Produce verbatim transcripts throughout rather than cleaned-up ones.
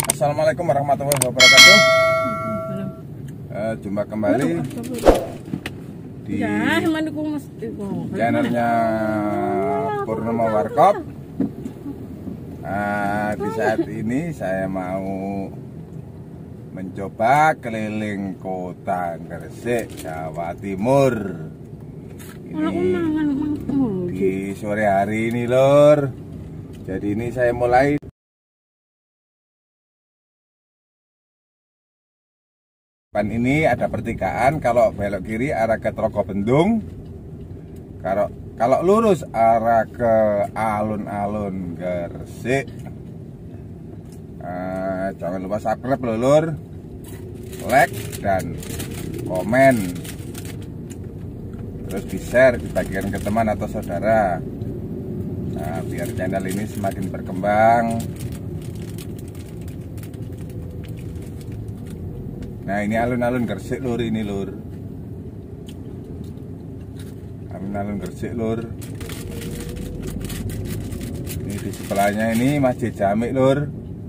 Assalamualaikum warahmatullahi wabarakatuh. Uh, jumpa kembali di channelnya Purnomo Warkop. Nah, di saat ini saya mau mencoba keliling kota Gresik, Jawa Timur. Ini di sore hari ini, Lur. Jadi ini saya mulai depan ini ada pertigaan, kalau belok kiri arah ke Trogobendung, kalau kalau lurus arah ke alun-alun Gresik. Nah, jangan lupa subscribe lho, Lur, like dan komen, terus di share, dibagikan ke teman atau saudara. Nah, biar channel ini semakin berkembang. Nah, ini alun-alun Gresik, Lur, ini, Lur. Alun-alun Gresik, Lur. Ini di sebelahnya ini Masjid Jami, Lur.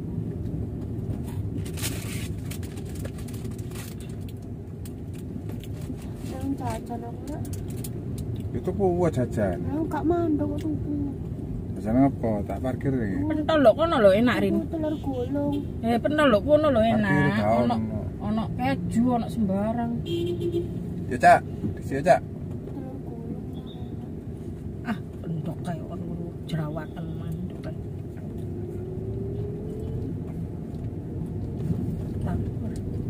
Itu puwa jajan. Enggak mandang tuku. Jajan apa? Tak parkir iki. Pentol lho kono lho enak rin. Telur gulung. Eh pentol lho kono lho Parkir enak. gak Ono ono. ono keju, ono sembarang. Ya, Cak. Di sini, Cak. Telur gulung. Ah, pendok kayak ono jerawatan mandok kan. Lapor.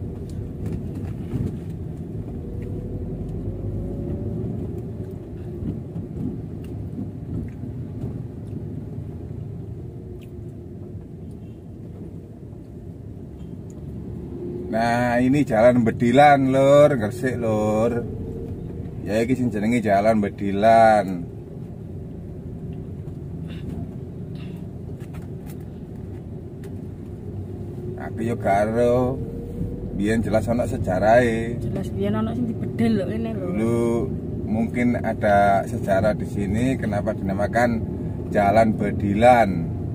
Nah, ini jalan Bedilan, Lur, Gresik, Lur. Ya iki sing jenenge jalan Bedilan. Aku yo karo biyen jelas ana sejarahe. Jelas biyen ono sing dibedel lho kene lho. Dulu mungkin ada sejarah di sini kenapa dinamakan Jalan Bedilan.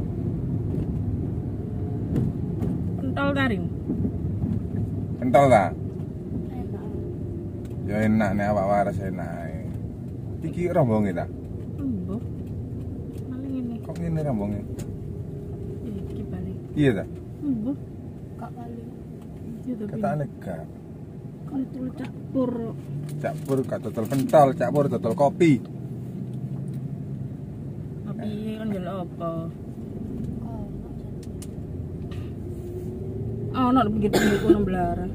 Pentol taring. Pentol ta? Enak. Ya enak nek awak waras enak. Iki rombonge ta? Mbok. Maling ini. Kok ngene rombonge? Iki balik. Iya ta? Mbok. Kak kali. Iya tapi. Ketane gak. Kan itu campur. Cak Pur gak total pentol, Cak Pur total kopi. Tapi kan ndelok apa? Oh, Oh, ono pinggir pinggir kono mblaran.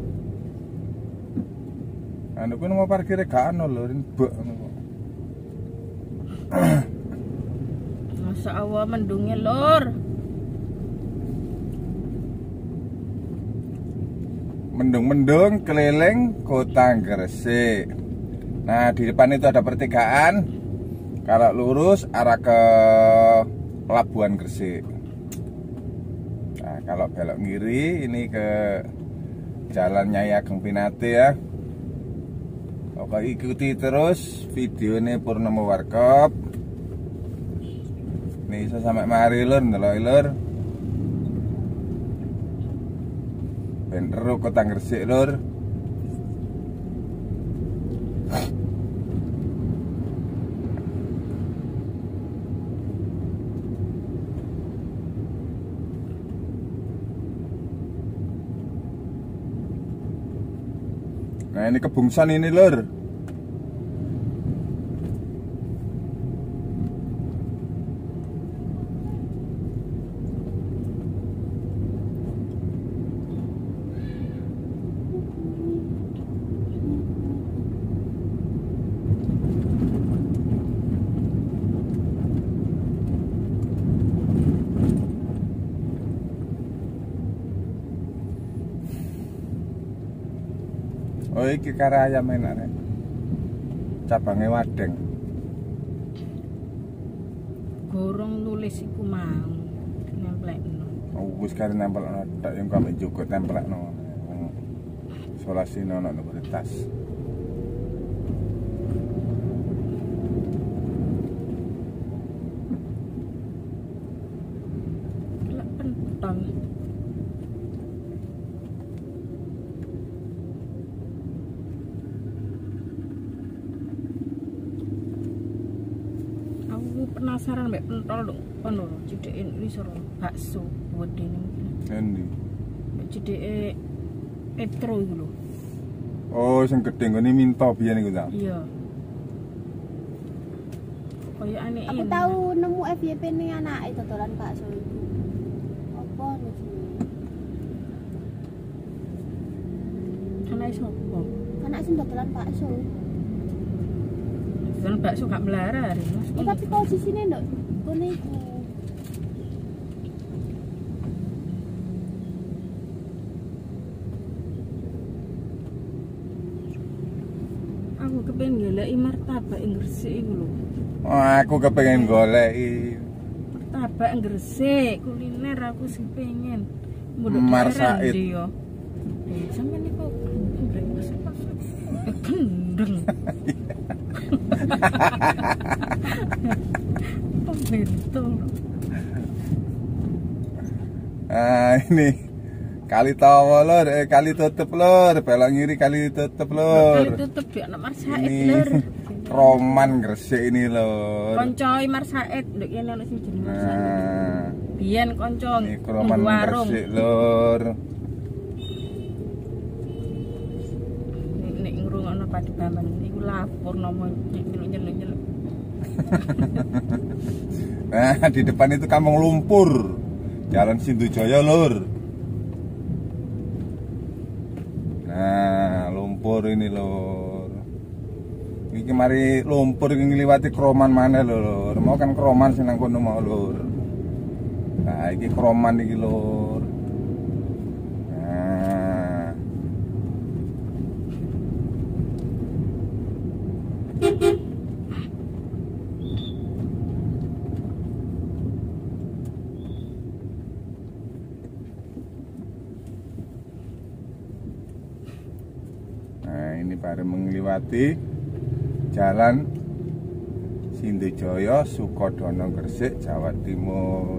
Anu kuwi nomor parkire gak ono lho, mbok ngono kok. Masa awal mendungnya, Lur. Mendung-mendung keliling kota Gresik. Nah, di depan itu ada pertigaan. Kalau lurus arah ke Pelabuhan Gresik. Nah, kalau belok kiri ini ke Jalan Nyai Ageng Pinate ya. Oke, ikuti terus videonya Purnomo Warkop. Nih bisa sampai mari, Lur, ndelok, Lur. Ben ero kota Gresik, Lur. Nah, ini kebungsan ini, Lur. Oh, iki kara ayam enak rek. Cabangnya Wadeng. Gorong nulis iku mau nemplekno. Oh, wis kare nempel ana tok yang kami juga templekno. Solasine ana nang tas. pemasaran mbek pentol lho kono lho cideke iso bakso wedene Endi? mbek cideke Petro iku lho. Oh, sing gedhe nggone minta biyen iku ta. Iya. Kaya aneh Aku ini. tahu nemu F Y P nih anake dodolan bakso itu. Apa nih? Anake sapa? Anak sing dodolan bakso. Dodolan bakso gak melarat Mas. Ya, tapi posisine nduk kene iku. Aku kepengen goleki martabak ing Gresik iku lho. Oh, aku kepengen goleki Martabak ing Gresik, kuliner aku sing pengen. Mar Said. yo. Eh, sampeyan niku gendeng masuk-masuk. Gendeng. Oh, betul. Ah, ini kali tawa lor, eh kali tutup lor, belok ngiri kali tutup lor. Kali tutup di anak Mar Said Ini lur. Roman Gresik ini lor. Koncoi Mar Said, ndek kene ana sing jenenge Mar Said. Nah, Biyen konco ini Roman warung. Gresik lor. Nek ngrungokno padi baman niku lapor nomo nyeluk-nyeluk. Nah, di depan itu Kampung Lumpur, Jalan Sindujaya lor. Nah, lumpur ini lor. Iki mari lumpur iki ngliwati Kroman maneh lho lor. Mau kan Kroman sing nang kono mau lor. Nah, iki Kroman iki lor. Nah. Nah, ini baru mengliwati Jalan Sindujaya, Sukodono, Gresik, Jawa Timur.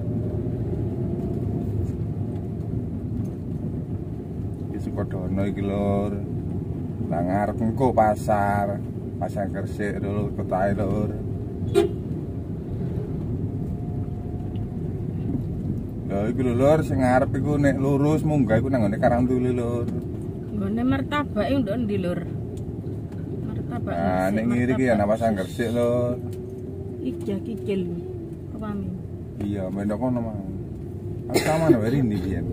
Iki Sukodono iki lur. Lah ngarep engko pasar, Pasar Gresik lur, kotae lur. Lha iki lho lur, sing ngarep iku nek lurus munggah iku nang ngene Karangtuli lur. Nggone martabak e nduk ndi lur? Martabak. Nah, nek ngiri iki ana Pasar Gresik lur. Iki kicil. Kepami. Iya, mendok kono mau. Aku sama wae rindi biyen.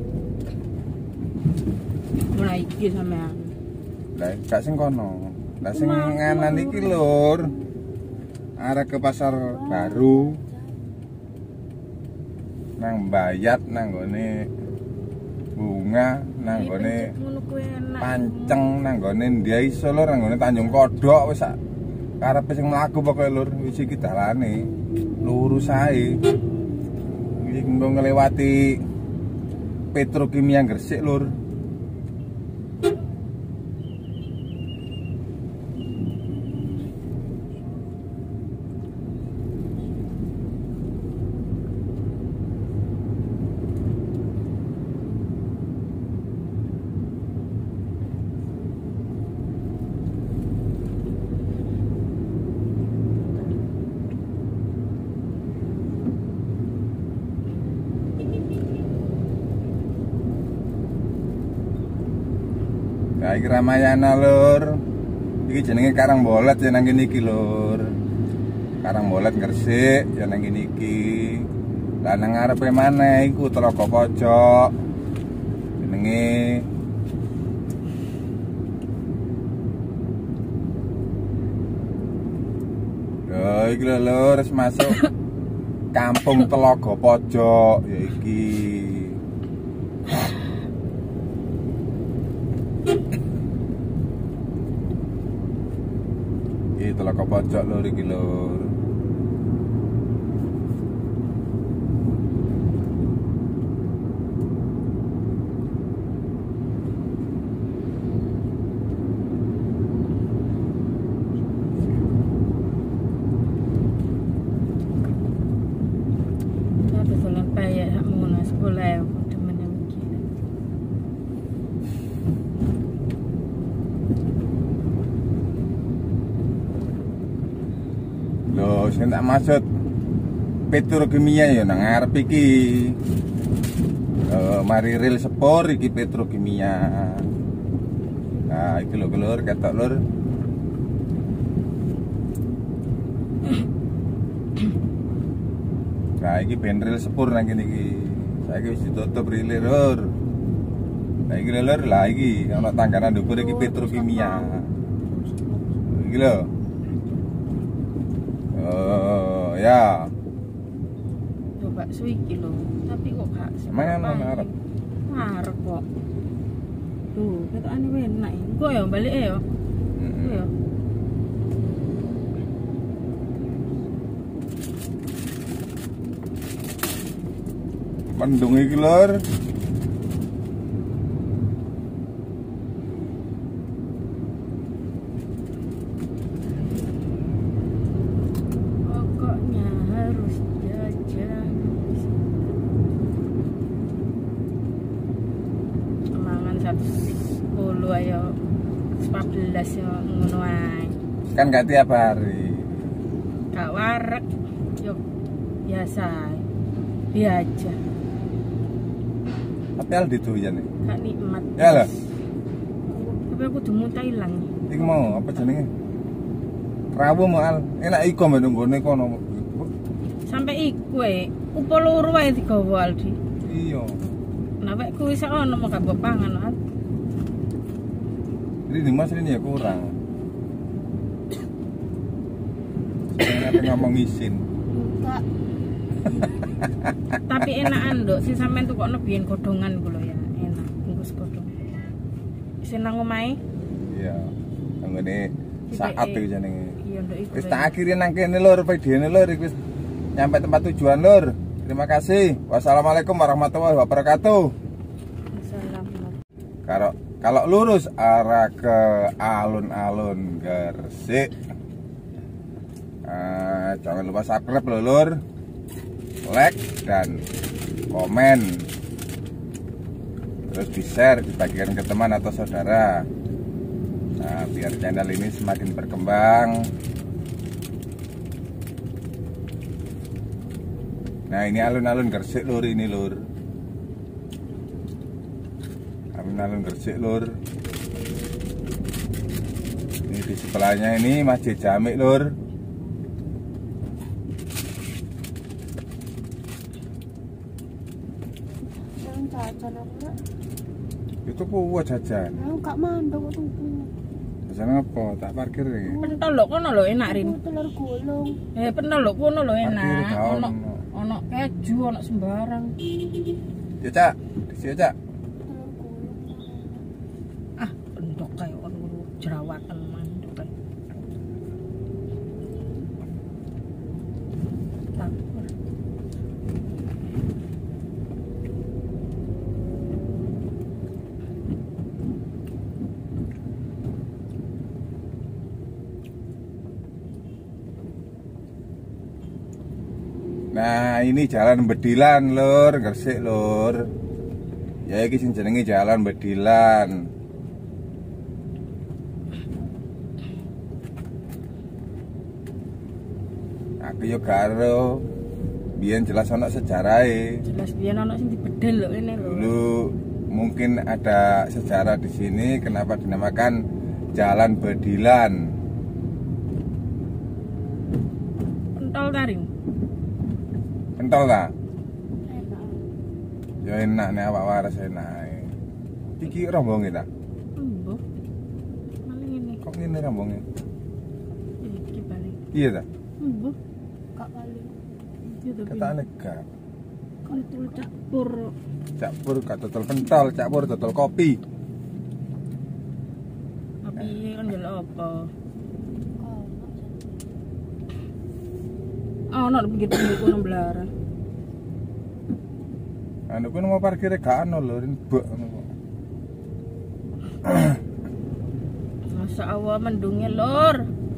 Mulai iki sampean. Lah, gak sing kono. Lah sing nganan iki lur. Arah ke Pasar Baru. Nang Bayat nang gone Bunga nang gone ngono kuwi enak. Panceng nang gone Ndia iso lur nang gone Tanjung Kodok wis sak karepe sing mlaku pokoke lur wis iki dalane lurus ae. Iki nggo nglewati Petrokimia Gresik lur. Nah, iki Ramayana lur. Iki jenenge Karangbolet ya nang kene iki lur. Karangbolet Gresik ya nang kene iki. Lah nang ngarepe maneh iku Tlaga Pojok. Jenenge Yo iki lho lur, wis masuk Kampung Tlaga Pojok ya iki. Iki Tlaga Pojok lur iki lur. Tapi dolan payek sak ngono sekolah demen iki. Lho Sing tak maksud petrokimia ya nang ngarep iki. Uh, mari rel sepur iki petrokimia. Nah, iki lho lur, ketok lur. Nah, iki ben rel sepur nang kene iki. Saiki wis ditutup ril lur. Nah, iki lur, lah iki ana tangganan dhuwur iki petrokimia. Iki lho. Oh, ya. Bakso iki lho, tapi kok gak Mana ngarep? Ngarep kok. Tuh, ketokane enak iki. Kok ya balik ya? Heeh. Ya. Mendung iki lur. Pokoknya harus jajan. Mangan seratus sepuluh ayo empat belas ya ngono ae. Kan gak tiap hari. Gak wareg. Yo biasa ae. Biasa. Tapi al didoyan iki. Gak nikmat. Ya lah. Tapi aku udah muntah ilang. Iki mau apa jenenge? Rawuh mau al. Enak iko menunggone kono. Sampai iku e, upo loro wae digawa Aldi. Iya. Nah, wek kuwi sak ono mau gak mbok pangan, Al. Jadi di mas ini ya kurang. Saya ngomong isin. Enggak. Tapi enakan nduk, sing sampean tukokno biyen godhongan ku lho ya, enak bungkus godhong. Sing nang omahe? Iya. Anggone saat iki jenenge. Iya nduk iku. Wis tak akhiri nang kene lur, videone lur iki wis nyampe tempat tujuan lur. Terima kasih. Wassalamualaikum warahmatullahi wabarakatuh. Assalamualaikum. Kalau kalau lurus arah ke alun-alun Gresik. Uh, jangan lupa subscribe lho lur. Like dan komen. Terus di-share, dibagikan ke teman atau saudara. Nah, biar channel ini semakin berkembang. Nah, ini alun-alun Gresik lur, ini lur. Alun-alun Gresik lur. Ini di sebelahnya ini Masjid Jami lur. Yang jajan aku. Itu puwa jajan. Aku gak mandang kok tuku. Jajan apa? Tak parkir iki. Pentol lho kono lho enak Rin. Telur gulung. Eh pentol lho kono lho Parkir enak. gak Ono ono. ono keju, ono sembarang. Ya Cak, di sini Cak. Telur gulung. Ah, pendok kayak ono jerawatan mandok kayak. Lapar. Nah, ini jalan Bedilan lur, Gresik lur. Ya iki sing jenenge jalan Bedilan. Aku yo karo biyen jelas ana sejarahe. Jelas biyen ono sing dibedel lho kene lho. Dulu mungkin ada sejarah di sini kenapa dinamakan Jalan Bedilan. Pentol taring. Pentol ta? Enak. Ya enak nih awak waras enak. Iki rombonge ta? Embo. Maling ini. Kok ngene rombonge? Iki balik. Iya ta? Embo. Gak kali. Iya tapi. Ketane gak. Kan itu campur. Cak Pur gak total pentol, Cak Pur total kopi. Tapi kan njaluk apa? Oh, Oh, ono pinggir pinggir kono belaran. Anu kuwi mau parkir gak ono lho, mbok ngono kok. Masa awal mendungnya lor.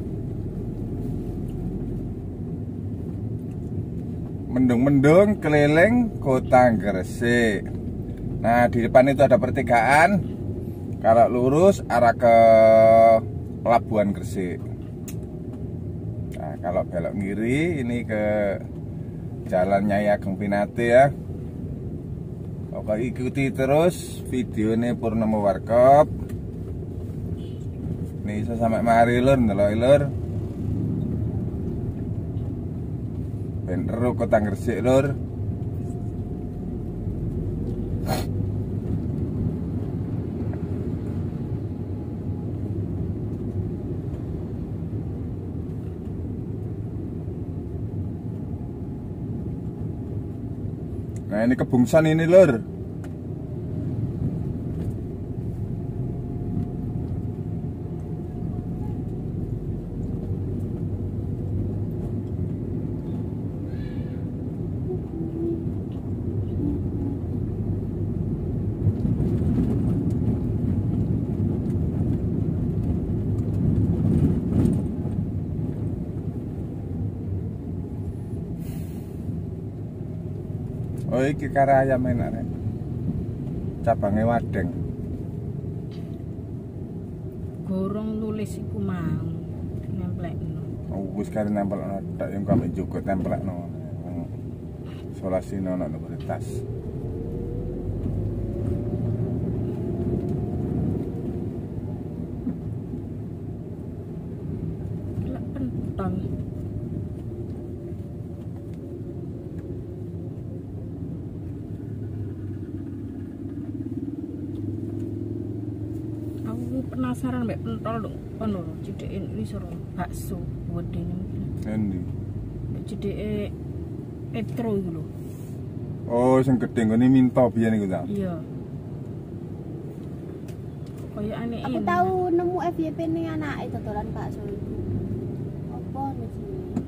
Mendung-mendung keliling kota Gresik. Nah, di depan itu ada pertigaan. Kalau lurus arah ke Pelabuhan Gresik. Nah, Kalau belok kiri ini ke Jalan Nyai Ageng Pinate ya. Oke, ikuti terus videonya Purnomo Warkop. Nih iso sampai mari lur, ndelok lur. Ben ero Kota Gresik lur. Nah ini kebungsan ini lur. Oh iki kara ayam enak rek. Cabangnya Wadeng. Gorong nulis iku mau nemplekno. Oh wis kare nempelno tok yang kami juga templekno. Solasino ono nang tas. Lek pentol. Penasaran mbek pentol lho kono lho cideke iki soro bakso wedene Endi? Cideke Petro iku lho. Oh sing gedhe nggone minta biyen iku ta. Iya. Kaya aneh Aku tahu nemu F Y P ning anake dodolan bakso iku. Apa mesti?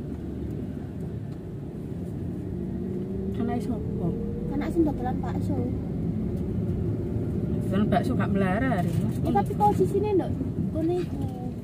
Anake sapa? Anak sing dodolan bakso. Dodolan bakso gak melarar Mas. Ya tapi posisine nduk ngene iku.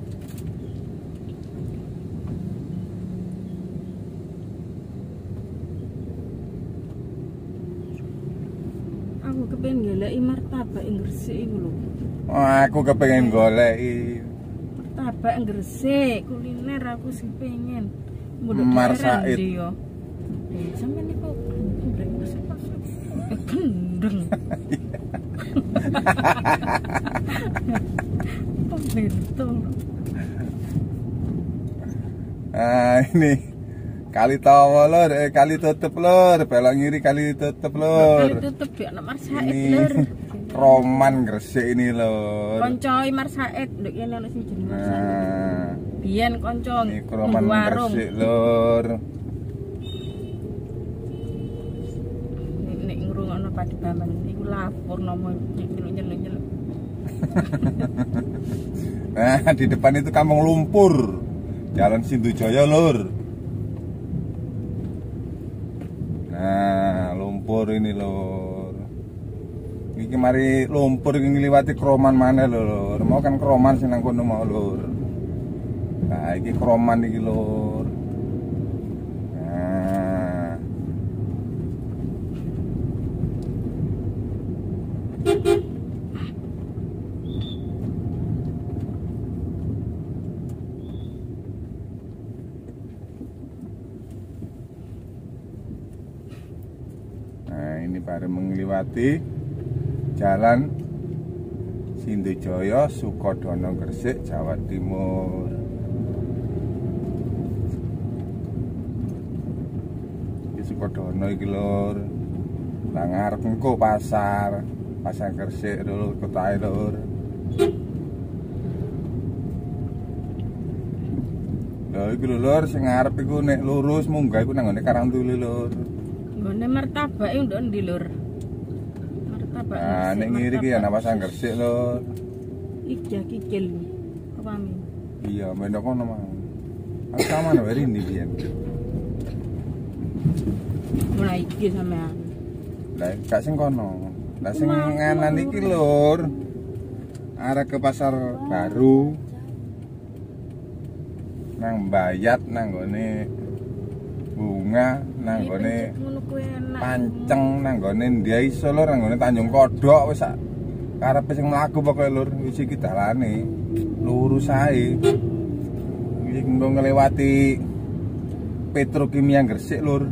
Aku kepengin goleki martabak ing Gresik iku lho. Oh, aku kepengen goleki Martabak ing Gresik, kuliner aku sing pengen. Mar Said. Eh, sampeyan niku gendeng masuk-masuk. Gendeng. Oh, betul. Ah ini kali tawa lur, eh kali tutup lur, belok ngiri kali tutup lur. Kali tutup ya Mar Said Ini lur. Roman Gresik ini lur. Koncoi Mar Said, nduk kene ana sing jeneng Mar Said. Nah, Biyen kanca ini Roman warung. Gresik lur. Nek ngrungokno Padi Bambang niku lapor nomo nyeluk-nyeluk. Nah, di depan itu Kampung Lumpur. Jalan Sindujaya lur. Nah, lumpur ini lur. Iki mari lumpur iki ngliwati Kroman maneh lur. Mau kan Kroman sing nang kono mau lur. Nah, iki Kroman iki lur. Nah. Nah, ini baru mengliwati Jalan Sindujaya Sukodono Gresik, Jawa Timur. Iki Sukodono iki lur. Lah ngarep engko pasar, Pasar Gresik lur, kotae lur. Lha iki lho lur, sing ngarep iku nek lurus munggah iku nang ngene Karangtuli lur. Nggone martabak e nduk ndi lur? Martabak. Nah, nek ngiri iki ya nang Pasar Gresik lur. Iki ya kikil. Apa mi? Iya, mendok kono mau. Aku sama nang ndi biyen. Mulai iki sampean. Lah gak sing kono. Lah sing nganan iki lur. Arah ke Pasar Baru. Nang Bayat nang gone Bunga nang gone Panceng nang gone Ndiai iso lur nang gone Tanjung Kodok wis sak karepe sing mlaku pokoke lur wis iki dalane lurus ae. Iki nggo nglewati Petrokimia Gresik, Lur.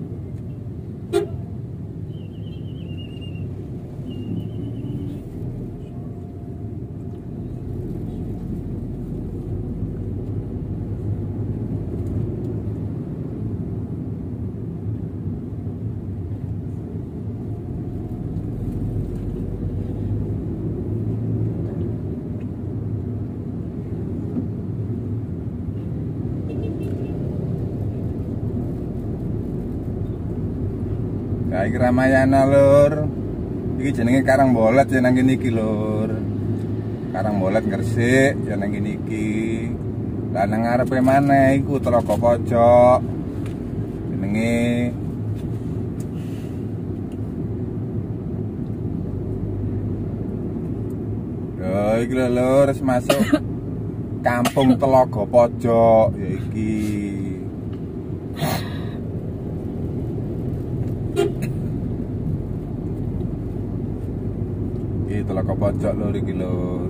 Nah, iki Ramayana, Lur. Iki jenenge Karangbolet ya nang kene iki, Lur. Karangbolet Gresik ya nang kene iki. Lah nang ngarepe maneh iku Tlaga Pojok. Jenenge Yo iki lho, Lur, wis masuk Kampung Tlaga Pojok ya iki. Iki Tlaga Pojok, Lur, iki, Lur.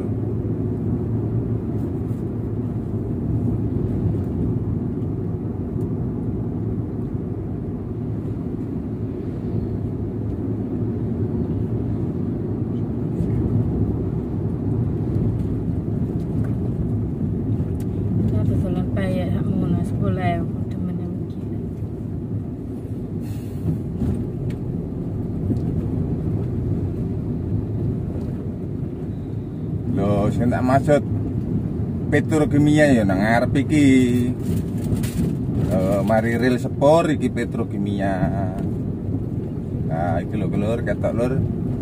Loh, sing tak maksud Petrokimia ya nang ngarep iki. Eh, mari rel sepur iki Petrokimia. Nah, iki lho, Lur, ketok, Lur.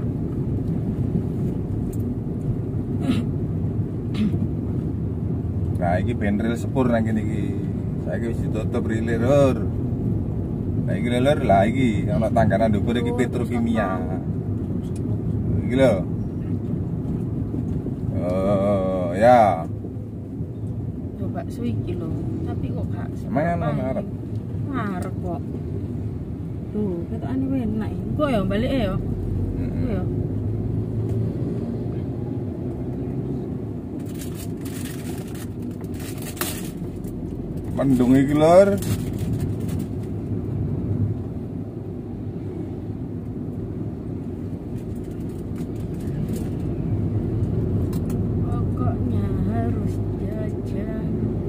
Nah, iki ben rel sepur nang kene iki. Saiki wis ditutup ril, Lur. Nah, iki lho, Lur, lah iki ana tangganan dhuwur iki Petrokimia. Iki lho. Oh, ya. Coba suiki lho, tapi kok gak Emang ana ngarep. Ngarep kok. Tuh, ketokane enak iki. Kok ya balik ya? Heeh. Ya. Mendung iki, Lur. Pokoknya harus jajan.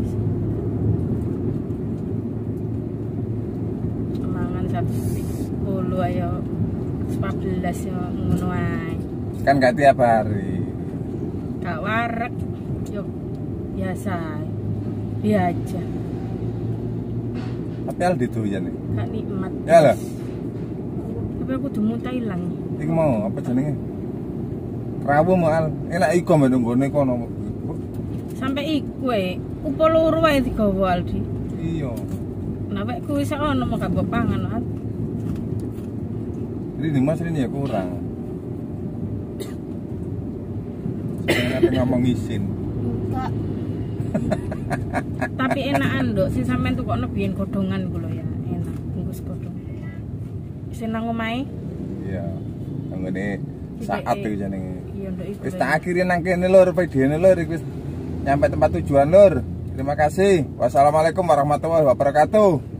Mangan satu sepuluh ayo empat belas ya ngono ae. Kan gak tiap hari. Gak wareg. Yo biasa. Biasa. Tapi al didoyan iki. Gak nikmat. Ya lah. Tapi aku dimuntah ilang. Iki mau apa jenenge? Rawuh mau al. Enak iko menunggone kono. Sampai iku e, upo loro wae digawa Aldi. Iya. Nah, wek kuwi sak ono mau gak mbok pangan, Al. Jadi di Mas ini ya kurang. Saya ngomong isin. Enggak. Tapi enakan, Nduk, sing sampean tukokno biyen godhongan ku lho ya, enak bungkus godhong. Sing nang omahe? Iya. Anggone saat iki jenenge. Iya, Nduk iku. Wis tak akhiri nang kene, Lur, videone, Lur, iki wis nyampe tempat tujuan, Lur. Terima kasih. Wassalamualaikum warahmatullahi wabarakatuh.